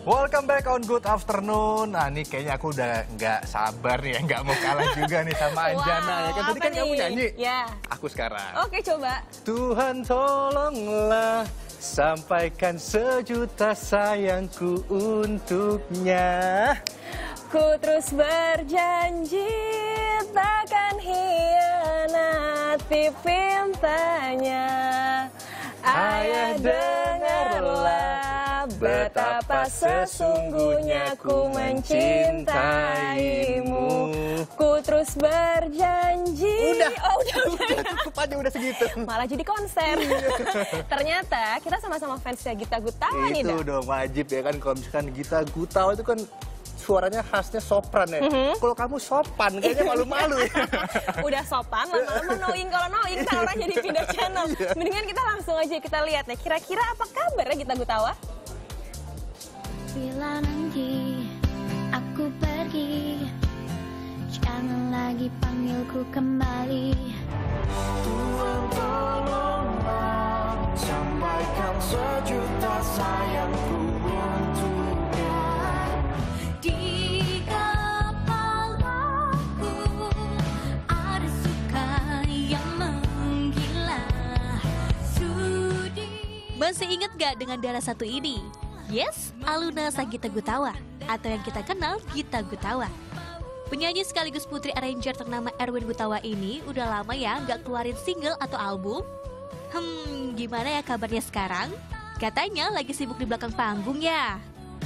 Welcome back on Good Afternoon. Nah, ini kayaknya aku udah nggak sabar nih ya, nggak mau kalah juga nih sama Anjana ya kan. Tadi kan kamu nyanyi. Ya. Aku sekarang. Oke, coba. Tuhan tolonglah sampaikan sejuta sayangku untuknya. Ku terus berjanji takkan hianati pintanya. Ayah dengarlah betapa sesungguhnya ku mencintaimu. Ku terus berjanji. Udah. Oh, udah. Cukup aja udah segitu. Malah jadi konser. Ternyata kita sama-sama fansnya Gita Gutawa nih, Itu dong wajib ya kan, kalau misalkan Gita Gutawa itu kan suaranya khasnya sopran ya. Kalau kamu sopan, kayaknya malu-malu ya. Udah sopan, lama-lama knowing. Kalau knowing kan orang jadi pindah channel. Mendingan kita langsung aja kita lihat nih, kira-kira apa kabar ya Gita Gutawa? Bila nanti aku pergi, jangan lagi panggilku kembali. Tuhan tolonglah sampaikan sejuta sayangku untuknya. Di kepalaku ada suka yang menggila. Masih ingat gak dengan darah satu ini? Yes, Aluna Sanggita Gutawa, atau yang kita kenal Gita Gutawa. Penyanyi sekaligus putri arranger ternama Erwin Gutawa ini udah lama ya nggak keluarin single atau album. Gimana ya kabarnya sekarang? Katanya lagi sibuk di belakang panggung ya.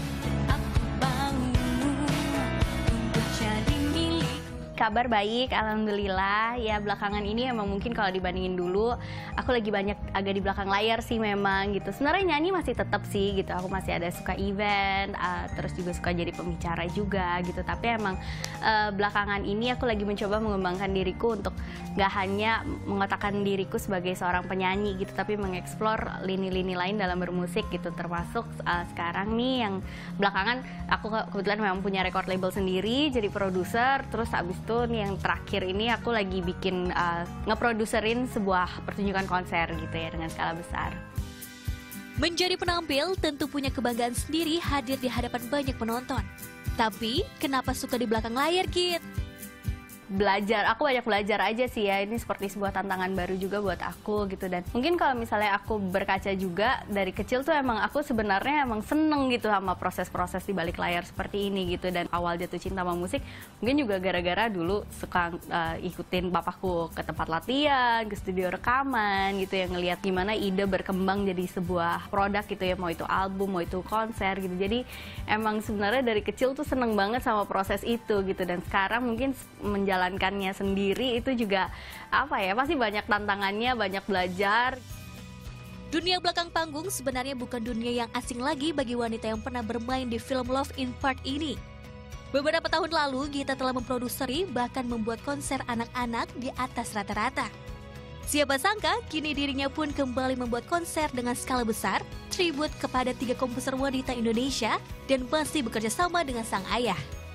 Kabar baik, alhamdulillah. Ya belakangan ini emang mungkin kalau dibandingin dulu, aku lagi banyak agak di belakang layar sih memang gitu. Sebenarnya nyanyi masih tetap sih gitu. Aku masih ada suka event, terus juga suka jadi pembicara juga gitu. Tapi emang belakangan ini aku lagi mencoba mengembangkan diriku untuk nggak hanya mengotakkan diriku sebagai seorang penyanyi gitu, tapi mengeksplor lini-lini lain dalam bermusik gitu. Termasuk sekarang nih yang belakangan aku kebetulan memang punya record label sendiri, jadi produser. Terus abis itu nih yang terakhir ini aku lagi bikin ngeproduserin sebuah pertunjukan konser gitu ya dengan skala besar. Menjadi penampil tentu punya kebanggaan sendiri hadir di hadapan banyak penonton. Tapi kenapa suka di belakang layar, Git? Belajar, aku banyak belajar aja sih ya. Ini seperti sebuah tantangan baru juga buat aku gitu. Dan mungkin kalau misalnya aku berkaca juga dari kecil tuh emang aku sebenarnya emang seneng gitu sama proses-proses di balik layar seperti ini gitu. Dan awal jatuh cinta sama musik mungkin juga gara-gara dulu suka ikutin bapakku ke tempat latihan, ke studio rekaman gitu ya, ngelihat gimana ide berkembang jadi sebuah produk gitu ya, mau itu album, mau itu konser gitu. Jadi emang sebenarnya dari kecil tuh seneng banget sama proses itu gitu. Dan sekarang mungkin menjalankannya sendiri itu juga apa ya, pasti banyak tantangannya, banyak belajar. Dunia belakang panggung sebenarnya bukan dunia yang asing lagi bagi wanita yang pernah bermain di film Love in Park ini. Beberapa tahun lalu Gita telah memproduseri bahkan membuat konser anak-anak di atas rata-rata. Siapa sangka kini dirinya pun kembali membuat konser dengan skala besar, tribut kepada 3 komposer wanita Indonesia dan masih bekerja sama dengan sang ayah.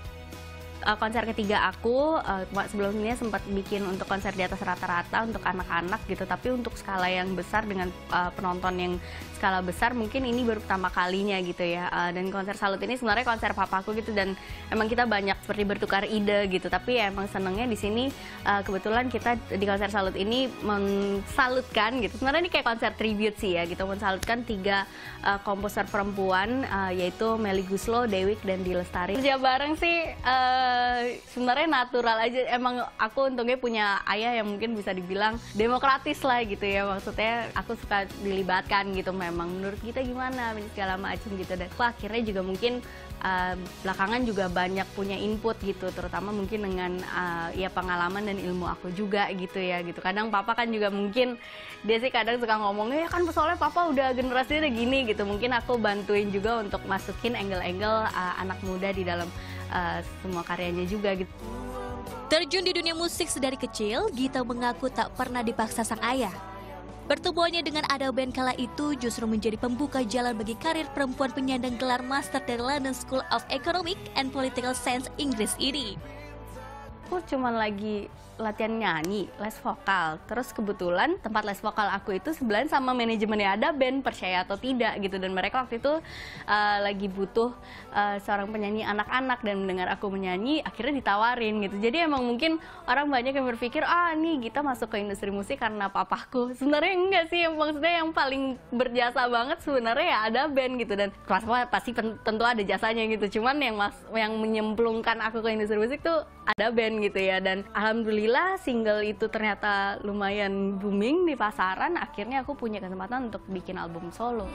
Konser ketiga aku sebelumnya sempat bikin untuk konser di atas rata-rata untuk anak-anak gitu, tapi untuk skala yang besar dengan penonton yang skala besar mungkin ini baru pertama kalinya gitu ya. Dan konser Salut ini sebenarnya konser papaku gitu, dan emang kita banyak seperti bertukar ide gitu, tapi ya emang senengnya di sini kebetulan kita di konser Salut ini mensalutkan gitu. Sebenarnya ini kayak konser tribute sih ya gitu, mensalutkan 3 komposer perempuan yaitu Melly Goeslaw, Dewiq dan Dee Lestari. Kerja bareng sih sebenarnya natural aja. Emang aku untungnya punya ayah yang mungkin bisa dibilang demokratis lah gitu ya. Maksudnya aku suka dilibatkan gitu, memang menurut kita gimana segala macam gitu. Dan aku akhirnya juga mungkin belakangan juga banyak punya input gitu, terutama mungkin dengan ya pengalaman dan ilmu aku juga gitu ya gitu. Kadang papa kan juga mungkin dia sih kadang suka ngomongnya, ya kan soalnya papa udah generasinya udah gini gitu. Mungkin aku bantuin juga untuk masukin angle-angle anak muda di dalam semua karyanya juga gitu. Terjun di dunia musik sedari kecil, Gita mengaku tak pernah dipaksa sang ayah. Pertemuannya dengan Ada Band kala itu justru menjadi pembuka jalan bagi karir perempuan penyandang gelar Master dari London School of Economic and Political Science Inggris ini. Aku cuman lagi latihan nyanyi, les vokal. Terus kebetulan tempat les vokal aku itu sebelahan sama manajemennya Ada Band, percaya atau tidak gitu. Dan mereka waktu itu lagi butuh seorang penyanyi anak-anak dan mendengar aku menyanyi, akhirnya ditawarin gitu. Jadi emang mungkin orang banyak yang berpikir, nih Gita masuk ke industri musik karena papaku. Sebenarnya enggak sih, maksudnya yang paling berjasa banget sebenarnya ya Ada Band gitu. Dan pasti tentu ada jasanya gitu. Cuman yang menyemplungkan aku ke industri musik tuh Ada Band gitu ya. Dan alhamdulillah single itu ternyata lumayan booming di pasaran. Akhirnya aku punya kesempatan untuk bikin album solo.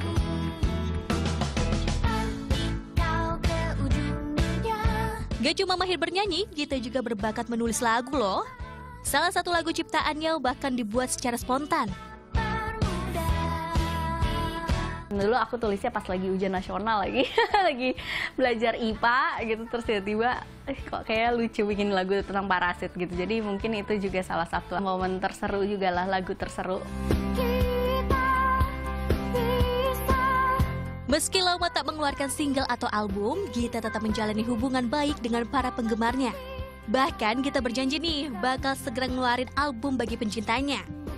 Gak cuma mahir bernyanyi, Gita juga berbakat menulis lagu loh. Salah satu lagu ciptaannya bahkan dibuat secara spontan. Dulu aku tulisnya pas lagi ujian nasional lagi belajar IPA gitu, terus tiba-tiba kok kayak lucu bikin lagu tentang parasit gitu. Jadi mungkin itu juga salah satu momen terseru juga lah, lagu terseru. Meski lama tak mengeluarkan single atau album, Gita tetap menjalani hubungan baik dengan para penggemarnya. Bahkan Gita berjanji nih bakal segera ngeluarin album bagi pencintanya.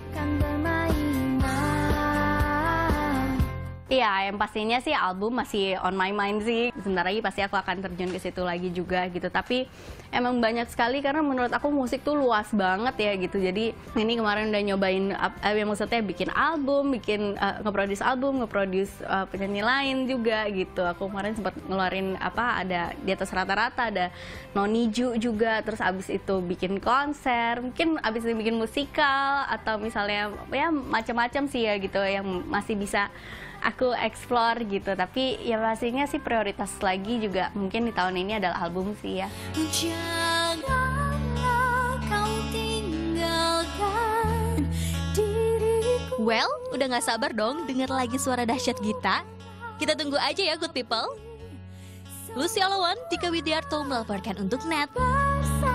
Iya, yang pastinya sih album masih on my mind sih. Sebentar lagi pasti aku akan terjun ke situ lagi juga gitu. Tapi emang banyak sekali karena menurut aku musik tuh luas banget ya gitu. Jadi ini kemarin udah nyobain, maksudnya bikin album, nge-produce album, nge-produce penyanyi lain juga gitu. Aku kemarin sempat ngeluarin ada di atas rata-rata, ada Noniju juga. Terus abis itu bikin konser, mungkin abis itu bikin musikal atau misalnya ya macam-macam sih ya gitu yang masih bisa aku explore gitu. Tapi ya pastinya sih prioritas lagi juga mungkin di tahun ini adalah album sih ya. Janganlah kau tinggalkan diriku. Well, udah gak sabar dong denger lagi suara dahsyat Gita. Kita tunggu aja ya good people. Lucy Alawan, Tika Widiarto melaporkan untuk NET.